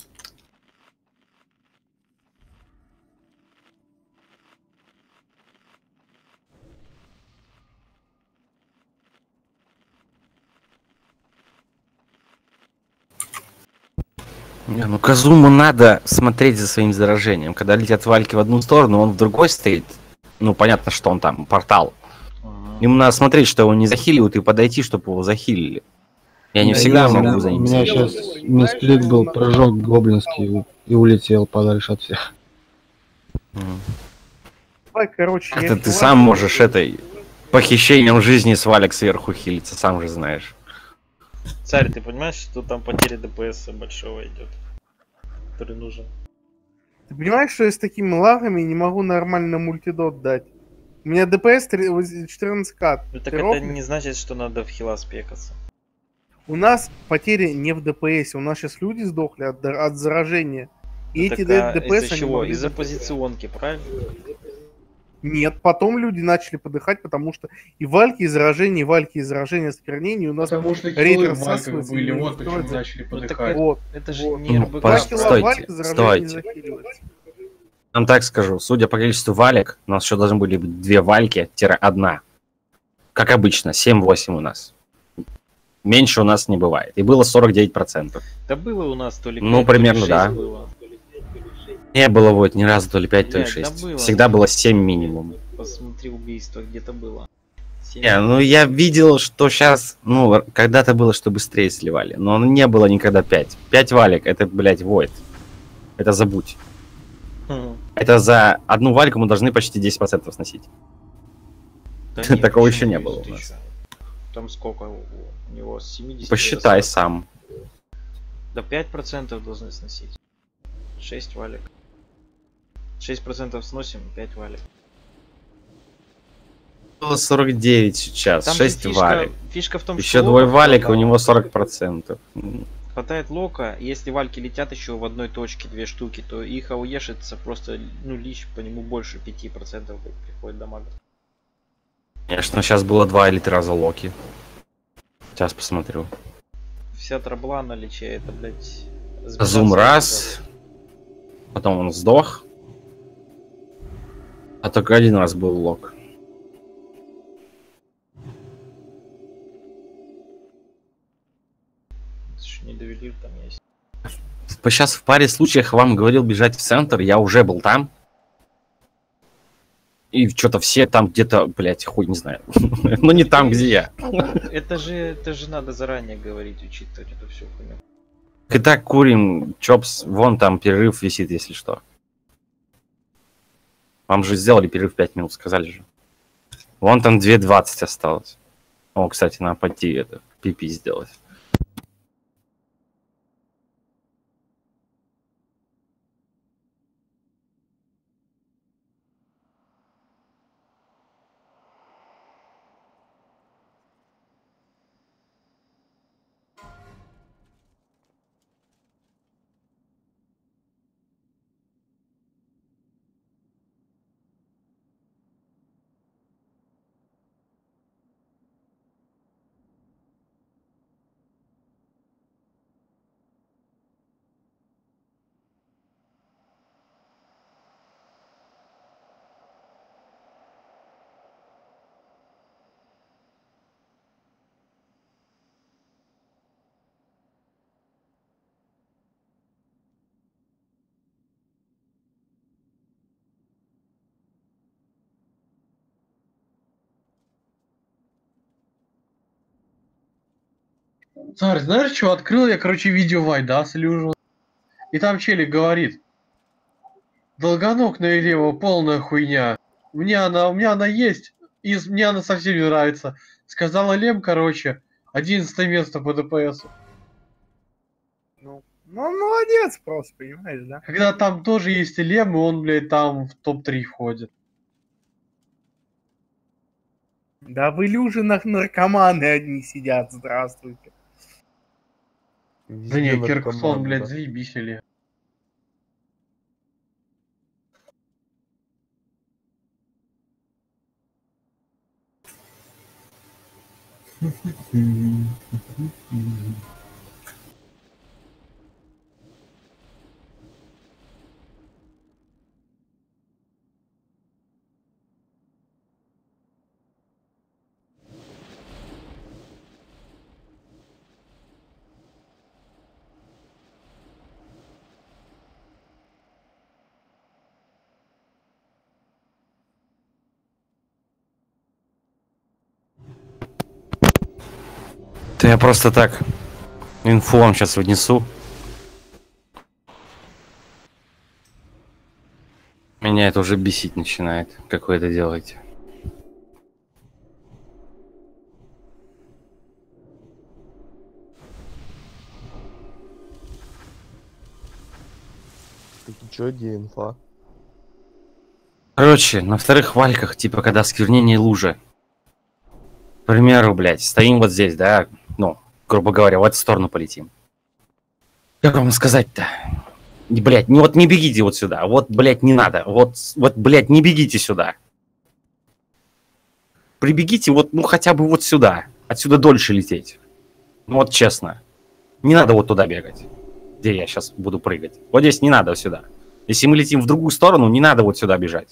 Не, ну Казуму надо смотреть за своим заражением. Когда летят вальки в одну сторону, он в другой стоит. Ну, понятно, что он там, портал. Ему надо смотреть, что его не захиливают, и подойти, чтобы его захилили. Я не Да всегда я- могу за У ним меня следить. сейчас мисклик был, прыжок гоблинский и улетел подальше от всех. Давай, короче, Как-то я ты чувак- сам можешь этой похищением жизни с валик сверху хилиться, сам же знаешь. Царь, ты понимаешь, что там потеря ДПС большого идет, который нужен? Ты понимаешь, что я с такими лагами не могу нормально мультидот дать? У меня ДПС четырнадцать ка. Ну так это не значит, что надо в хила спекаться. У нас потери не в ДПС, у нас сейчас люди сдохли от, от заражения. И Ну, эти так, а ДПС из-за они чего? могли Из-за бы- позиционки, правильно? Нет, потом люди начали подыхать, потому что и вальки, и заражения, и вальки, и заражения, осквернения у нас Потому что рейд киллы в рассасывается, вальках были, и вот никто почему это- начали Ну, так подыхать. Вот, Это же вот. не Ну, РБК. подожди, Два кило стойте, вальки, заражение не стойте. захиливается. Вам так скажу, судя по количеству валек, у нас еще должны были быть две вальки-одна. Как обычно, семь-восемь у нас. Меньше у нас не бывает. И было сорок девять процентов. Да было у нас то ли Ну, пять, то ли примерно, шесть да. было. Не было вот ни разу то ли пять, то ли Блядь, да шесть. было. Всегда было семь минимум. Посмотри убийство, где-то было. Семь. Не, ну я видел, что сейчас, ну, когда-то было, что быстрее сливали, но не было никогда пять. пять валек, это, блядь, войд. Это забудь. Хм. Это за одну вальку мы должны почти десять процентов сносить. Да нет, Такого почему? еще не было у Ты нас. чё? Там сколько у у него? С семидесяти Посчитай до сорока. сам. Да пять процентов должны сносить. шесть валек. шесть процентов сносим, пять валек. Было сорок девять сейчас, Там же шесть фишка- валек. фишка в том, Еще что двое локов валек, у хватало. него сорок процентов. Хватает лока, и если вальки летят еще в одной точке, две штуки, то их ауешится просто, ну, лич по нему больше пяти процентов приходит дамага. Конечно, сейчас было два или три раза локи. Сейчас посмотрю. Вся трабла на личе, это, блядь... Зум раз, потом он сдох. А только один раз был лок. Не довели, там есть. Сейчас в паре случаев вам говорил бежать в центр, я уже был там. И что-то все там где-то, блять, хуй не знаю. Ну не там, где я. Это же, это же надо заранее говорить, учитывать эту всю хуйню. И так курим, чопс, вон там перерыв висит, если что. Вам же сделали перерыв пять минут, сказали же. Вон там две двадцать осталось. О, кстати, надо пойти это, пипи сделать. Царь, знаешь, что открыл я, короче, видео Вайда слежу. И там челик говорит. Долгоног на Илево полная хуйня. Мне она, у меня она есть. И с- мне она совсем не нравится. Сказала Лем, короче, одиннадцатое место по ДПСу. Ну, ну, он молодец просто, понимаешь, да? Когда там тоже есть и Лем, и он, блядь, там в топ три входит. Да в Илюжинах наркоманы одни сидят, здравствуйте. Да не, Кирксон, блядь, заебись или. Это я просто так инфу вам сейчас внесу. Меня это уже бесить начинает, как вы это делаете. Чё, где инфа? Короче, на вторых вальках, типа, когда сквернение лужи. К примеру, блядь, стоим вот здесь, да, ну, грубо говоря, в эту сторону полетим. Как вам сказать-то? Блядь, не, вот не бегите вот сюда, вот, блядь, не надо, вот, вот, блядь, не бегите сюда. Прибегите вот, ну, хотя бы вот сюда, отсюда дольше лететь. Ну, вот честно. Не надо вот туда бегать, где я сейчас буду прыгать. Вот здесь не надо сюда. Если мы летим в другую сторону, не надо вот сюда бежать.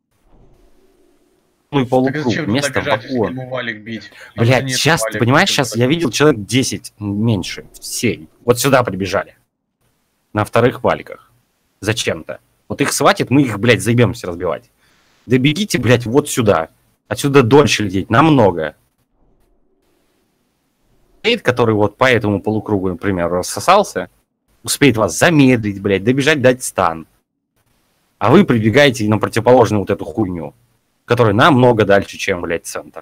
Ну и полукруг, место вакуум. Блядь, сейчас, ты понимаешь, сейчас я видел человек десять, меньше, семь. Вот сюда прибежали. На вторых валиках. Зачем-то. Вот их схватит, мы их, блядь, заебемся разбивать. Да бегите, блядь, вот сюда. Отсюда дольше лететь, намного. Рейд, который вот по этому полукругу, например, рассосался, успеет вас замедлить, блядь, добежать, дать стан. А вы прибегаете на противоположную вот эту хуйню, которая намного дальше, чем, блядь, центр.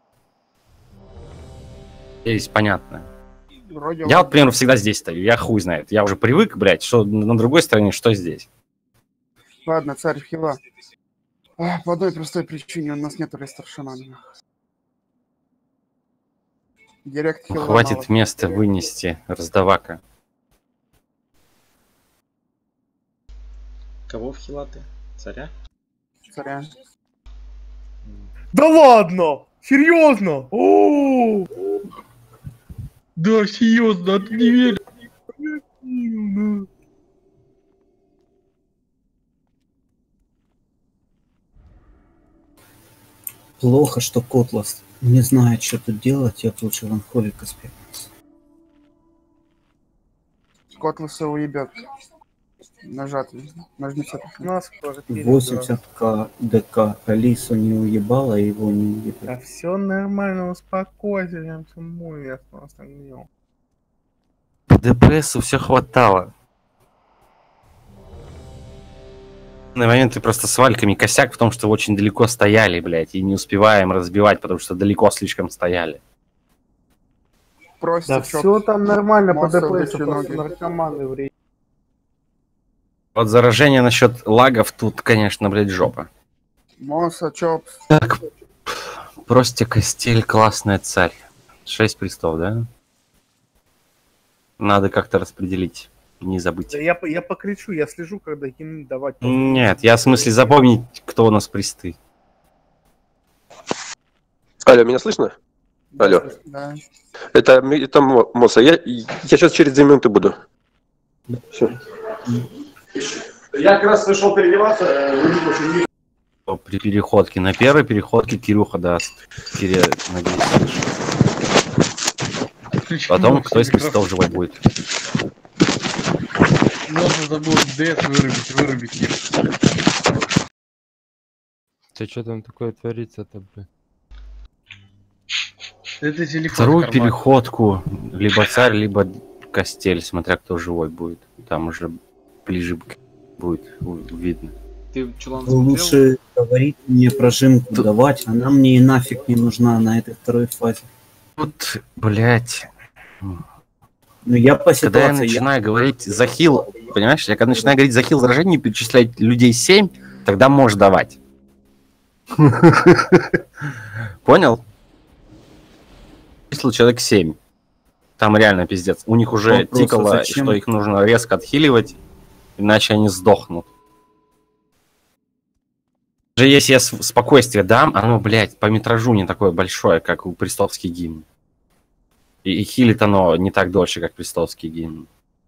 Здесь понятно. Вроде Я он- вот, к примеру, всегда здесь стою, я хуй знает. Я уже привык, блядь, что на другой стороне, что здесь. Ладно, царь Хила. А, по одной простой причине у нас нету ресторшена. Директ Хила Хватит мало. места вынести раздавака. Кого в хила ты? Царя? Царя. Да ладно! Серьезно? О! Да, серьезно, ты не веришь? Плохо, что Котлас не знает, что тут делать, я лучше Ванхолика спрятался. Котласа уебет. Нажатый. Нажмите. Нас квартире, восемьдесят ка ДК. Алису не уебала, его не да. уебала. Да все нормально, успокойся, я все мой, я с огнем. По ДПСу все хватало. На момент ты просто с вальками косяк в том, что очень далеко стояли, блядь, и не успеваем разбивать, потому что далеко слишком стояли. Просто Да все там нормально, по Моса ДПСу вытащи просто ноги. наркоманы в рейде. Вот заражение насчет лагов тут, конечно, блядь, жопа. Моса, чоп. Так, просто Костель, классная царь. Шесть престов, да? Надо как-то распределить, не забыть. Да я, по- я покричу, я слежу, когда им давать. Нет, я в смысле запомнить, кто у нас присты. Алло, меня слышно? Алло. Да. Это, это Мо- Моса. Я, я сейчас через две минуты буду. Все. Я как раз пришел переодеваться. При переходке на первой переходке Кирюха даст. Кире, надеюсь. Потом кто из пристов живой будет. Можно забыл ДС вырубить, вырубить их. Ты что там такое творится-то, блин? Это телефон. Вторую в кармане. переходку либо царь, либо Костель, смотря кто живой будет. Там уже ближе будет у- видно. Ты чулан Вы лучше говорить мне прожимку давать, она мне и нафиг не нужна на этой второй фазе. Вот, блять. Ну я по Когда я ситуации... начинаю говорить захил, понимаешь, я когда начинаю говорить захил заражение, перечислять людей семь, тогда можешь давать. Понял? Число человек семь. Там реально пиздец. У них уже Вопрос, а тикало, зачем? что их нужно резко отхиливать, иначе они сдохнут. Даже если я с- спокойствие дам, оно, блядь, по метражу не такое большое, как у Престовский гимн. И, и хилит оно не так дольше, как Престовский гимн.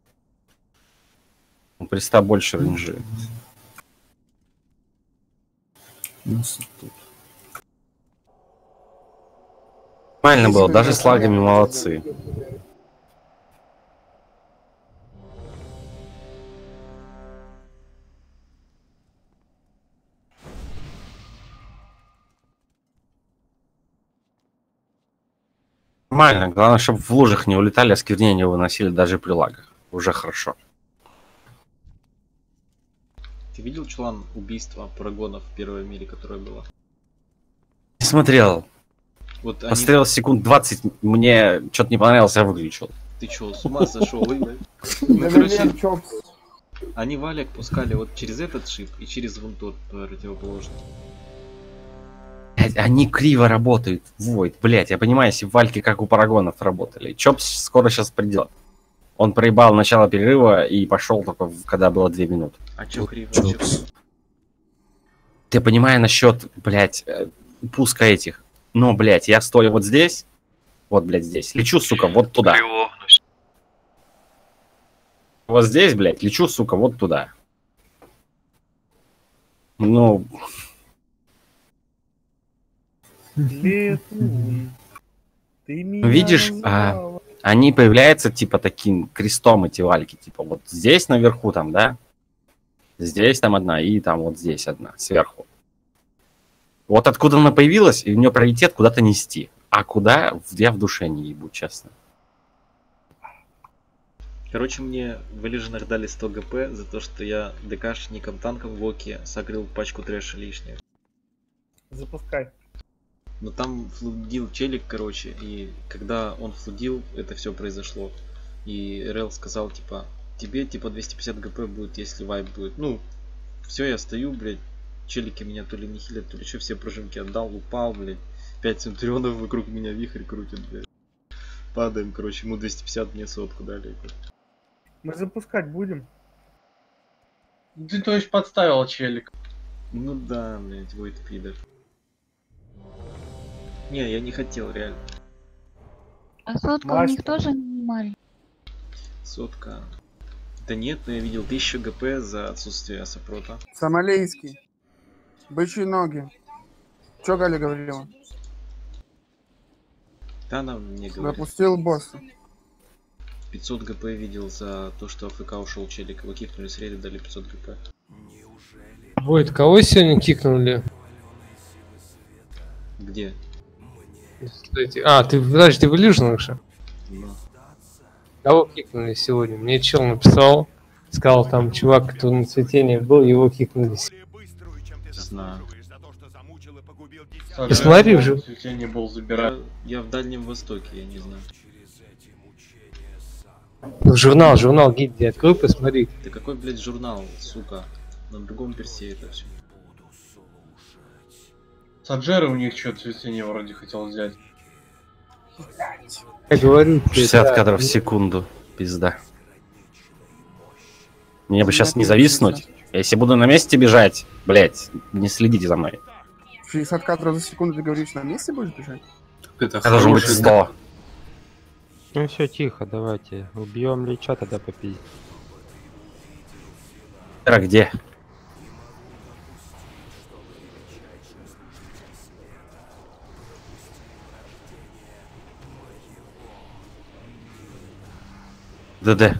У Преста больше рейнжи. Нормально было, даже с лагами молодцы. Нормально. Главное, чтобы в лужах не улетали, осквернения выносили даже при лагах. Уже хорошо. Ты видел, Чулан, убийство парагонов в первой мире, которое было? Не смотрел. Вот они... Посмотрел секунд двадцать, мне что-то не понравилось, я выключил. Ты чё, с ума сошел, блядь? Ну, короче, они валик пускали вот через этот шип и через вон тот противоположный. Они криво работают, Войт, блять, я понимаю, если вальки как у парагонов работали. Чопс скоро сейчас придет. Он проебал начало перерыва и пошел только когда было две минуты. А чё криво? Ты понимаешь насчет, блять, пуска этих. Но, блять, я стою вот здесь, вот, блять, здесь, лечу, сука, вот туда. Вот здесь, блять, лечу, сука, вот туда. Ну... Летун, ты меня видишь, а, они появляются типа таким крестом, эти вальки, типа вот здесь наверху там, да, здесь там одна и там вот здесь одна сверху. Вот откуда она появилась, и у нее приоритет куда-то нести, а куда я в душе не ебу, честно. Короче, мне в Элижинах дали сто гп за то, что я ДКшником танком в Оке согрел пачку трэша лишнего. Запускай. Но там флудил челик, короче, и когда он флудил, это все произошло. И РЛ сказал, типа, тебе типа двести пятьдесят гп будет, если вайп будет. Ну, все, я стою, блядь, челики меня то ли не хилят, то ли что, все пружинки отдал, упал, блядь. пять центурионов вокруг меня вихрь крутит, блядь. Падаем, короче, ему двести пятьдесят, мне сотку дали. Мы запускать будем? Ты, то есть, подставил челик? Ну да, блядь, Войт пидор. Не, я не хотел, реально. А сотка Мастер. У них тоже не маленькая? Сотка. Да нет, но я видел тысячу гп за отсутствие сопрота. Сомалийский. Бычьи ноги. Чё Галя говорила? Да, она мне говорит. Запустил босса. пятьсот гп видел за то, что АФК ушел челик. Его кикнули с рейда, дали пятьсот гп. Войт, кого сегодня кикнули? Где? А, ты, подожди, ты в Illusion же? Да. Кого кикнули сегодня? Мне чел написал, сказал, там чувак, кто на цветении был, его кикнули. Знаю. И смотри уже. Цветение был забирать. Я, я в Дальнем Востоке, я не знаю. Ну, журнал, журнал гильдии, открой, посмотри. Ты какой, блядь, журнал, сука? На другом персе это все. Саджеры у них что, цветение вроде хотел взять. Я говорю, шестьдесят да, кадров в секунду, пизда. Мне бы сейчас не зависнуть. Если буду на месте бежать, блять, не следите за мной. шестьдесят кадров за секунду, ты говоришь, на месте будешь бежать? Это должен быть сто. Ну все, тихо, давайте. Убьем Лича, тогда попить. А где? ДД.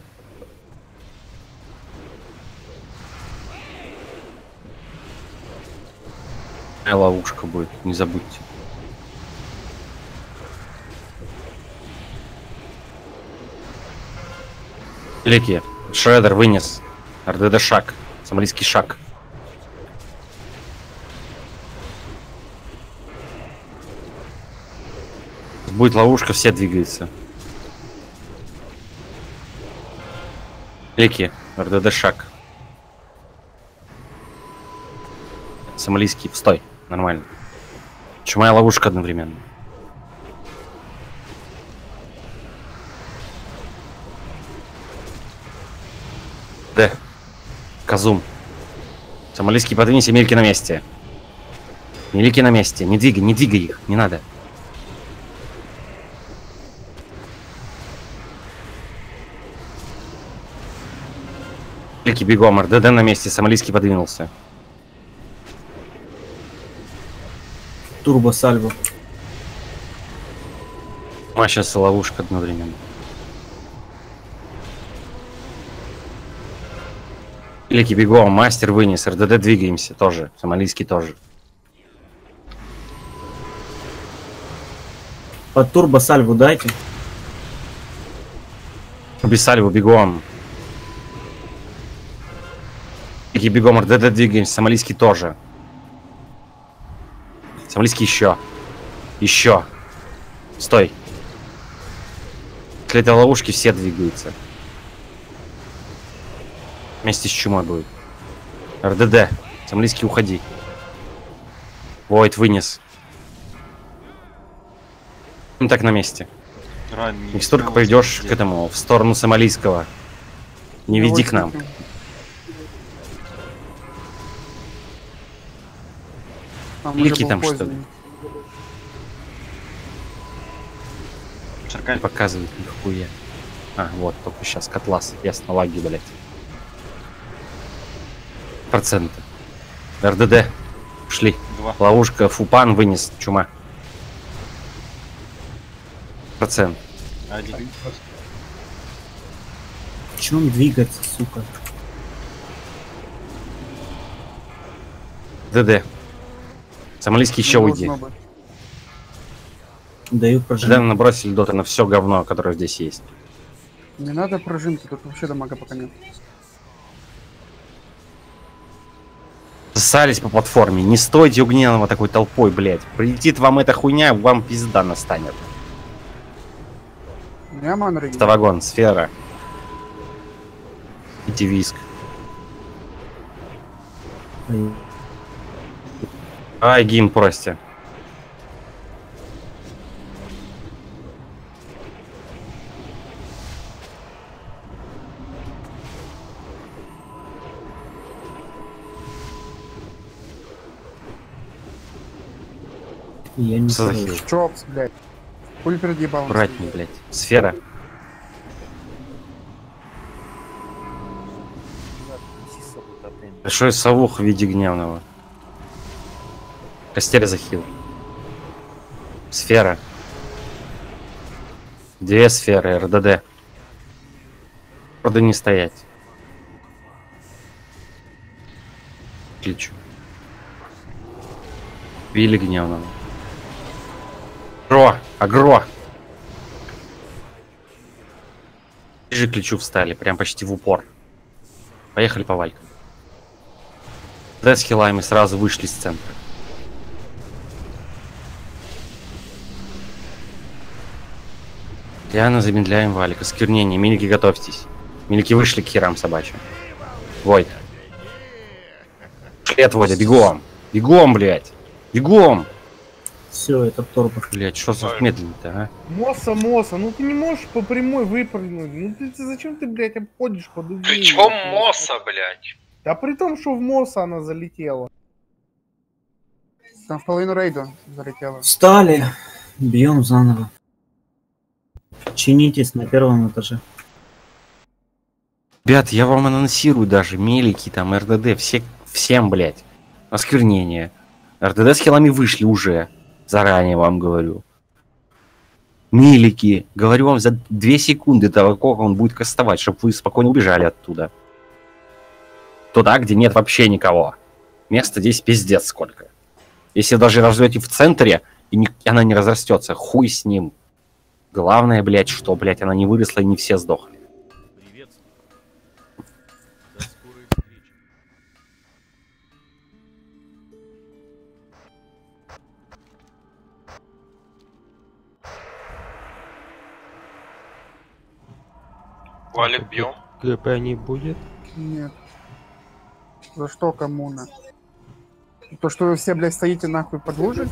Ловушка будет, не забудьте. Леки, Шредер вынес. РДД шаг. Сомалийский шаг. Будет ловушка, все двигаются. Леки, РДД шаг. Сомалийский, стой, нормально. Чумая ловушка одновременно. Д. Казум. Сомалийский, подвинься, мельки на месте. Мельки на месте, не двигай, не двигай их, не надо. Мельки бегом, РДД на месте, Сомалийский подвинулся. Турбо сальво. А сейчас ловушка одновременно. Леки бегом, мастер вынес, РДД двигаемся тоже, Сомалийский тоже. Под турбо сальву дайте. Без сальву, бегом. И бегом, РДД двигаемся, сомалийский тоже. Сомалийский еще. Еще. Стой. После этой ловушки все двигаются. Вместе с чумой будет. РДД. Сомалийский, уходи. Войд вынес. Ну так на месте. Микстурка пойдешь к этому, в сторону сомалийского. Не веди к нам. Великий там что ли? Шаркаль. Показывает нихуя. А, вот, только сейчас котлас. Ясно, лаги, блядь. Проценты. РДД. Шли. Два. Ловушка, фупан вынес, чума. Процент. Один. Чем двигаться, сука? ДД. Сомалийский еще уйди. Даю ДД прожимку. набросили доты на все говно, которое здесь есть. Не надо пружинки, тут вообще дамага пока нет. Ссались по платформе. Не стойте у гневного такой толпой, блядь. Прилетит вам эта хуйня, вам пизда настанет. Я манры. Ставагон, сфера. Идите виск. Ай, гимн, прости. Я не Сахил. слышу. Чопс, блядь. Пуль переебал. Аккуратней, блядь. Сфера. Большой совух в виде гневного. Костель захил. Сфера. Две сферы, РДД. Правда не стоять. Кличу. Били гневного. Агро! Агро! Ближе к Личу встали, прям почти в упор. Поехали по валькам. Да, с хилами сразу вышли с центра. Реально замедляем валик. Осквернение. Милики, готовьтесь. Милики вышли к херам собачьим. Войд. Шли отводя. Бегом. Бегом, блядь. Бегом. Все, это торба. Блядь, что за медленно-то, а? Моса, Моса, ну ты не можешь по прямой выпрыгнуть. Ну ты, ты зачем ты, блядь, обходишь по дуге? Причем Моса, блядь? Да при том, что в Моса она залетела. Там в половину рейда залетела. Встали. Бьем заново. Чинитесь на первом этаже. Ребят, я вам анонсирую даже. Мелики, там, РДД. Все, всем, блядь. Осквернение. РДД с хилами вышли уже. Заранее вам говорю. Милики. Говорю вам за две секунды до того, как он будет кастовать, чтобы вы спокойно убежали оттуда. Туда, где нет вообще никого. Места здесь пиздец сколько. Если даже разживете в центре, и не, она не разрастется, хуй с ним. Главное, блядь, что, блядь, она не выросла и не все сдохли. Валик бьем. КП не будет? Нет. За что коммуна? То, что вы все, блядь, стоите нахуй под лужей?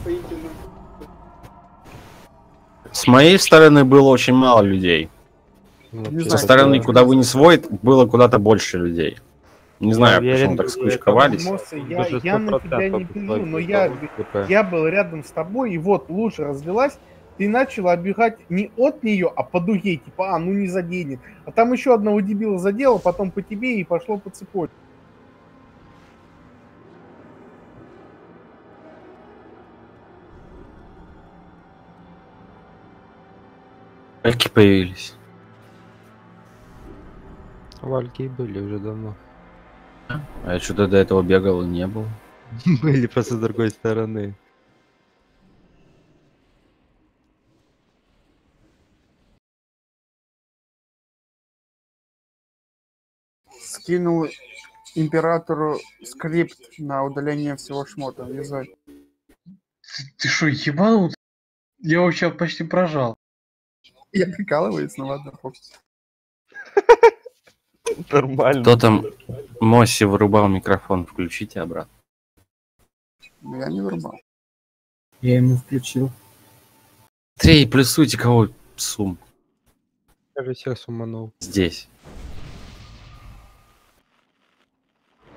С моей стороны было очень мало людей. Не Со знаю, стороны, да. куда вынес Войд, было куда-то больше людей. Не знаю, почему так скучковались. Моса, я, я на тебя не пилю, но я, я был рядом с тобой, и вот лужа разлилась, ты начал оббегать не от нее, а по дуге, типа, а, ну не заденет. А там еще одного дебила задело, потом по тебе и пошло по цепочке. Вальки появились. Вальки были уже давно. А я что-то до этого бегал и не был. Были просто с другой стороны. скинул императору скрипт на удаление всего шмота. Вязать. Ты что, ебанут? Я его сейчас почти прожал. Я прикалываюсь, ну ладно, фокус. Нормально. Кто там Мосси вырубал микрофон? Включите обратно. Ну я не вырубал. Я ему включил. Трей, плюсуйте кого сум. Я же всех суманул. Здесь.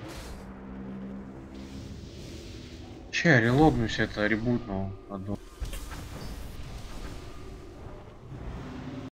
Че, я релогнусь, это ребутнул одну.